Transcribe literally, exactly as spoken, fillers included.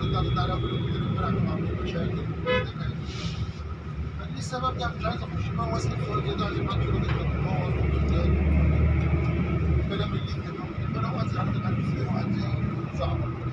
ضغط على كل الفرق مع مشاكل. ليه السبب ده مش عايز اخش بقى واسال السؤال ده عشان ما حدش يقول لي انت بتبوظ الكلام اللي انت بتقوله. انا واسع عندك عندي صعبه.